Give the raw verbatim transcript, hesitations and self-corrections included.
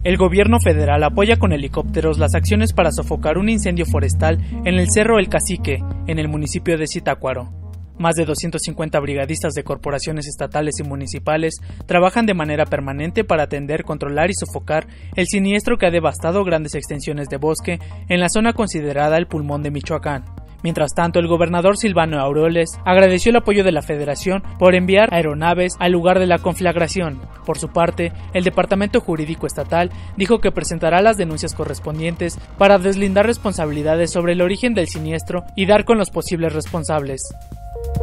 El gobierno federal apoya con helicópteros las acciones para sofocar un incendio forestal en el Cerro El Cacique, en el municipio de Zitácuaro. Más de doscientos cincuenta brigadistas de corporaciones estatales y municipales trabajan de manera permanente para atender, controlar y sofocar el siniestro que ha devastado grandes extensiones de bosque en la zona considerada el pulmón de Michoacán. Mientras tanto, el gobernador Silvano Aureoles agradeció el apoyo de la Federación por enviar aeronaves al lugar de la conflagración. Por su parte, el Departamento Jurídico Estatal dijo que presentará las denuncias correspondientes para deslindar responsabilidades sobre el origen del siniestro y dar con los posibles responsables.